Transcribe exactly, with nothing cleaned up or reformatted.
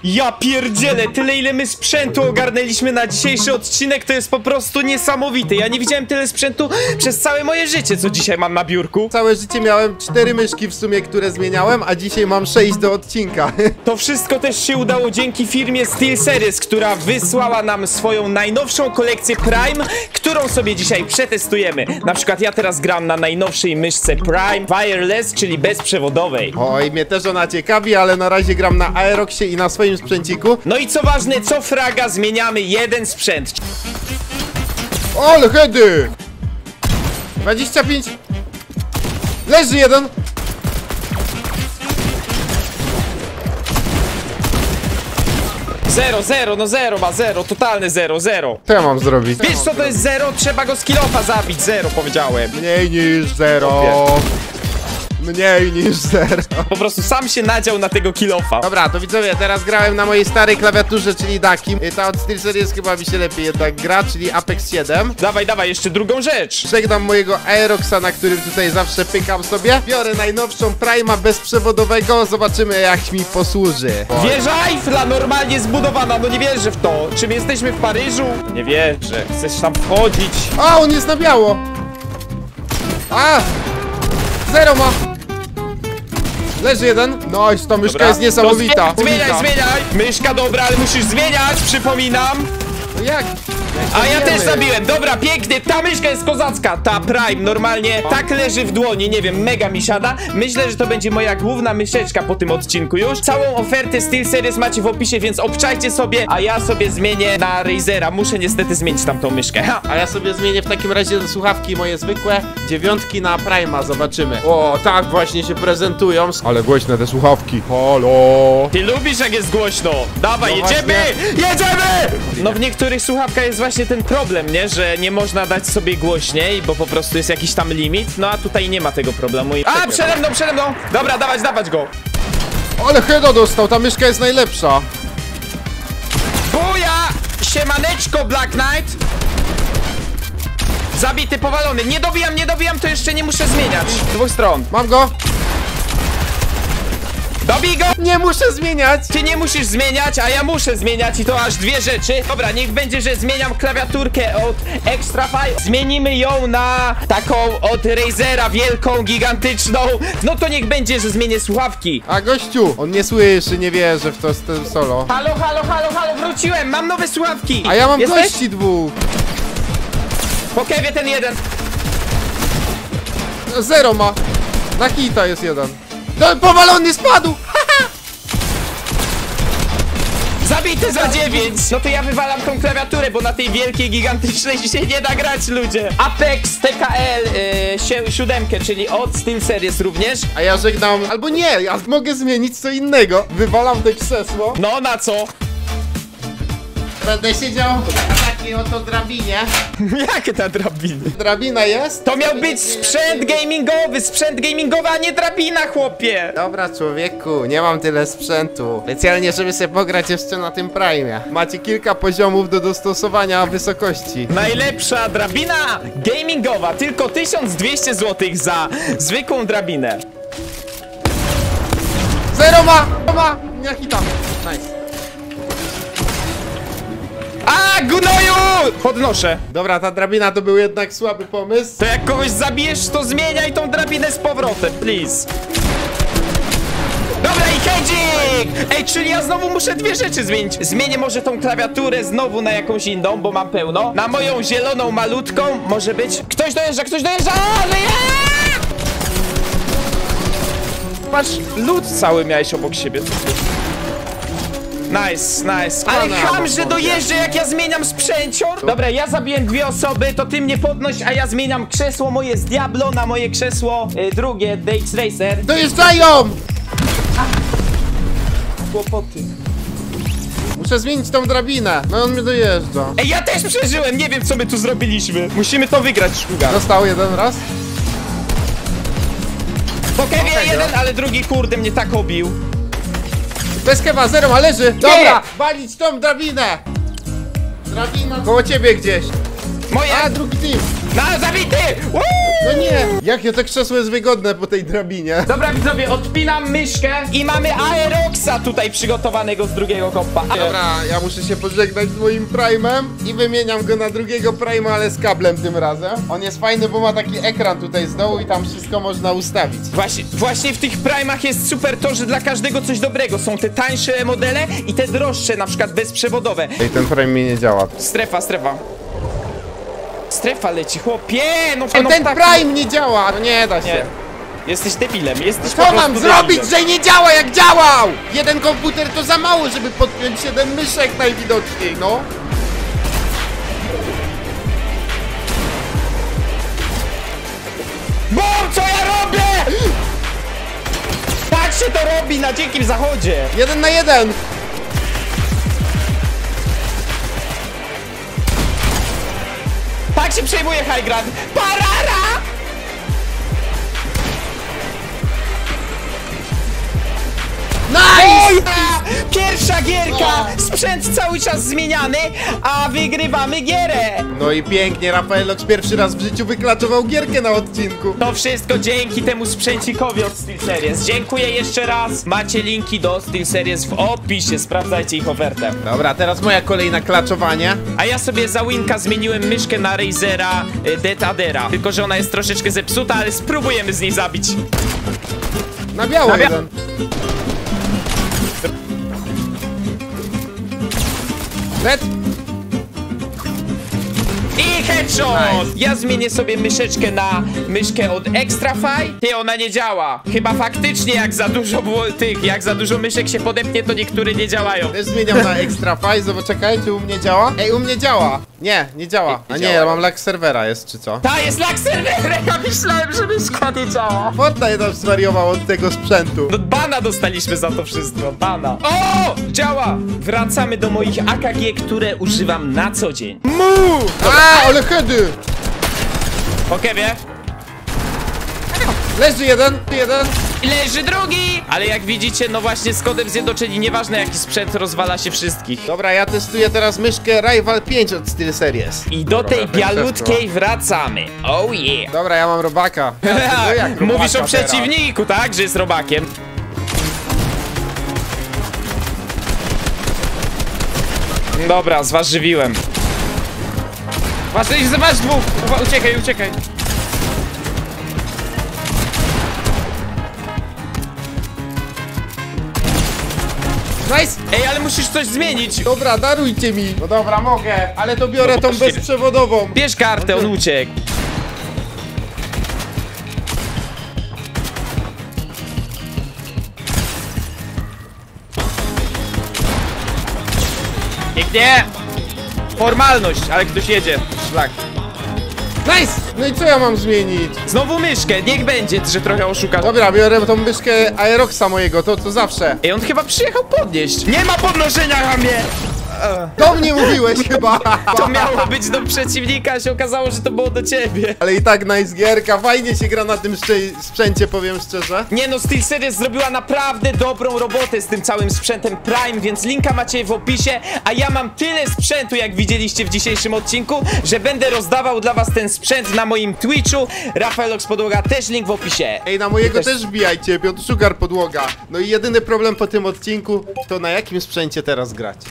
Ja pierdzielę, tyle ile my sprzętu ogarnęliśmy na dzisiejszy odcinek, to jest po prostu niesamowite. Ja nie widziałem tyle sprzętu przez całe moje życie, co dzisiaj mam na biurku. Całe życie miałem cztery myszki w sumie, które zmieniałem, a dzisiaj mam sześć do odcinka. To wszystko też się udało dzięki firmie SteelSeries, która wysłała nam swoją najnowszą kolekcję Prime, którą sobie dzisiaj przetestujemy. Na przykład ja teraz gram na najnowszej myszce Prime Wireless, czyli bezprzewodowej. Oj, mnie też ona ciekawi, ale na razie gram na Aeroxie i na swoim sprzęciku. No i co ważne, co fraga zmieniamy jeden sprzęt. Ole hedy! dwadzieścia pięć. Leży jeden. Zero, zero, no zero ma zero, totalne zero, zero. Co ja mam zrobić? Wiesz co to jest zero? Trzeba go z kilofa zabić, zero powiedziałem. Mniej niż zero. Mniej niż zero. Po prostu sam się nadział na tego kilofa. Dobra, to widzowie, teraz grałem na mojej starej klawiaturze, czyli Dakim. Ta od SteelSeries chyba mi się lepiej jednak gra, czyli Apex siedem. Dawaj, dawaj, jeszcze drugą rzecz. Przegnam mojego Aeroxa, na którym tutaj zawsze pykam sobie. Biorę najnowszą Prime'a bezprzewodowego, zobaczymy jak mi posłuży. Wieża Eiffla normalnie zbudowana, no nie wierzę w to. Czy my jesteśmy w Paryżu? Nie wierzę, chcesz tam wchodzić. A, on jest na biało. A! Zero ma. Leży jeden. No, ta myszka Dobra. jest niesamowita. No, zmieniaj, zmieniaj. Myszka dobra, ale musisz zmieniać, przypominam. No jak? A ja też zabiłem, dobra, pięknie, ta myszka jest kozacka. Ta Prime normalnie tak leży w dłoni, nie wiem, mega mi siada. Myślę, że to będzie moja główna myszeczka po tym odcinku już. Całą ofertę SteelSeries macie w opisie, więc obczajcie sobie. A ja sobie zmienię na Razera. Muszę niestety zmienić tamtą myszkę. Ha. A ja sobie zmienię w takim razie słuchawki moje zwykłe. Dziewiątki na Prime'a, zobaczymy. O, tak właśnie się prezentują. Ale głośne te słuchawki. Halo. Ty lubisz jak jest głośno. Dawaj, No jedziemy! właśnie. Jedziemy! No w niektórych słuchawkach jest właśnie ten problem, nie? Że nie można dać sobie głośniej, bo po prostu jest jakiś tam limit. No a tutaj nie ma tego problemu. I... A, przede mną, przede mną! Dobra, dawać, dawać go! Ale heada dostał, ta myszka jest najlepsza. Buja! Siemaneczko, Black Knight! Zabity, powalony. Nie dobijam, nie dobijam, to jeszcze nie muszę zmieniać. Z dwóch stron. Mam go. Dobij go! Nie muszę zmieniać. Ty nie musisz zmieniać, a ja muszę zmieniać i to aż dwie rzeczy. Dobra, niech będzie, że zmieniam klawiaturkę od Extrafy. Zmienimy ją na taką od Razera, wielką, gigantyczną. No to niech będzie, że zmienię słuchawki. A gościu, on nie słyszy, nie wierzy w to z tym solo. Halo, halo, halo, halo, wróciłem, mam nowe słuchawki. A ja mam Jesteś? gości dwóch. Po kewie ten jeden. Zero ma. Na hita jest jeden. No, powalony spadł. Zabity za dziewięć! No to ja wywalam tą klawiaturę, bo na tej wielkiej, gigantycznej się nie da grać, ludzie. Apex T K L yy, siódemkę, czyli od SteelSeries również. A ja żegnam. Albo nie, ja mogę zmienić co innego. Wywalam te krzesło. No na co? Będę siedział na takiej oto drabinie. Jakie ta drabiny? Drabina jest? To miał być sprzęt gamingowy, sprzęt gamingowy, a nie drabina, chłopie! Dobra, człowieku, nie mam tyle sprzętu. Specjalnie, żeby sobie pograć jeszcze na tym Prime'ie. Macie kilka poziomów do dostosowania wysokości. Najlepsza drabina gamingowa, tylko tysiąc dwieście złotych za zwykłą drabinę. Zero ma! Ma! Nie hitam. Nice. A, gnoju! Podnoszę. Dobra, ta drabina to był jednak słaby pomysł. To jak kogoś zabijesz, to zmieniaj tą drabinę z powrotem, please. Dobra, i hedzik! Ej, czyli ja znowu muszę dwie rzeczy zmienić. Zmienię może tą klawiaturę znowu na jakąś inną, bo mam pełno. Na moją zieloną malutką może być... Ktoś dojeżdża, ktoś dojeżdża! O, że ja! Patrz, lód cały miałeś obok siebie. Co ty? Nice, nice. Ale ham, że dojeżdżę, jak ja zmieniam sprzęcior. Dobra, ja zabiłem dwie osoby, to ty mnie podnoś, a ja zmieniam krzesło moje z Diablo na moje krzesło y, drugie, D X Racer. Dojeżdżają! Kłopoty. Muszę zmienić tą drabinę. No on mnie dojeżdża. Ej, ja też przeżyłem, nie wiem co my tu zrobiliśmy. Musimy to wygrać, Szkuga. Dostał jeden raz. Po kewie jeden, ale drugi kurde mnie tak obił. Bez kewa, zero ma, leży. Dobra, walić tą drabinę. Drabina koło ciebie gdzieś. Moje! A, drugi team. No, zabity! Woo! No nie! Jakie to krzesło jest wygodne po tej drabinie. Dobra widzowie, odpinam myszkę i mamy Aeroxa tutaj przygotowanego z drugiego kompa. Dobra, ja muszę się pożegnać z moim Prime'em i wymieniam go na drugiego Prime'a, ale z kablem tym razem. On jest fajny, bo ma taki ekran tutaj z dołu i tam wszystko można ustawić. Właśnie, właśnie w tych Prime'ach jest super to, że dla każdego coś dobrego. Są te tańsze modele i te droższe, na przykład bezprzewodowe. Ej, ten Prime mi nie działa. Strefa, strefa. Strefa leci, chłopie! No, No no ten tak- Prime nie działa! No nie da się. Nie. Jesteś debilem, jesteś po Co prostu mam debilem. zrobić, że nie działa jak działał? Jeden komputer to za mało, żeby podpiąć siedem myszek najwidoczniej, no. BOOM! Co ja robię?! Tak się to robi na dzikim zachodzie! Jeden na jeden. Tak się przejmuje High Ground! Parara! Nice! Pierwsza gierka! Sprzęt cały czas zmieniany, a wygrywamy gierę! No i pięknie, Rafaelox pierwszy raz w życiu wyklaczował gierkę na odcinku. To wszystko dzięki temu sprzęcikowi od SteelSeries. Dziękuję jeszcze raz. Macie linki do SteelSeries w opisie. Sprawdzajcie ich ofertę. Dobra, teraz moja kolej na klaczowanie. A ja sobie za Winka zmieniłem myszkę na Razera y, Death Adera. Tylko że ona jest troszeczkę zepsuta, ale spróbujemy z niej zabić. Na biało Na bia- jeden. Red. I headshot! Nice. Ja zmienię sobie myszeczkę na myszkę od Extrafy. Ty, ona nie działa. Chyba faktycznie jak za dużo było tych, jak za dużo myszek się podepnie, to niektóre nie działają. Też zmieniam na Extra File, zobacz, czekaj, czy u mnie działa? Ej, u mnie działa! Nie, nie działa. A nie, ja mam lag serwera jest, czy co? Ta jest lag serwera! Ja myślałem, że myszka nie działa. Fortnite tam zwariował od tego sprzętu. No bana dostaliśmy za to wszystko, bana. O! Działa! Wracamy do moich A K G, które używam na co dzień. Mu! A, ale hedy! Po kewie. Leży jeden, jeden. I leży drugi! Ale jak widzicie, no właśnie z kodem zjednoczeni, nieważne jaki sprzęt, rozwala się wszystkich. Dobra, ja testuję teraz myszkę Rival pięć od SteelSeries. I do Dobra, tej tak bialutkiej wracamy. Oh yeah! Dobra, ja mam robaka. No jak robaka Mówisz o teraz? przeciwniku, tak? Że jest robakiem. Dobra, zważywiłem. Masz, zobacz dwóch! Uwa- Uciekaj, uciekaj. Nice! Ej, ale musisz coś zmienić. Dobra, darujcie mi. No dobra, mogę, ale to biorę tą Właściwie. bezprzewodową. Bierz kartę, on uciekł. Pięknie! Formalność, ale ktoś jedzie. Szlak. Nice! No i co ja mam zmienić? Znowu myszkę, niech będzie, że trochę oszukasz. Dobra, biorę tą myszkę Aeroxa mojego, to co zawsze. Ej, on chyba przyjechał podnieść. Nie ma podnoszenia na mnie! Do mnie mówiłeś chyba. To miało być do przeciwnika, a się okazało, że to było do ciebie. Ale i tak nice gierka, fajnie się gra na tym szcze- sprzęcie, powiem szczerze. Nie no, SteelSeries zrobiła naprawdę dobrą robotę z tym całym sprzętem Prime, więc linka macie w opisie, a ja mam tyle sprzętu, jak widzieliście w dzisiejszym odcinku, że będę rozdawał dla was ten sprzęt na moim Twitchu. Rafaelox Podłoga, też link w opisie. Ej, na mojego Też- też wbijajcie, Piotr Sugar Podłoga. No i jedyny problem po tym odcinku, to na jakim sprzęcie teraz grać.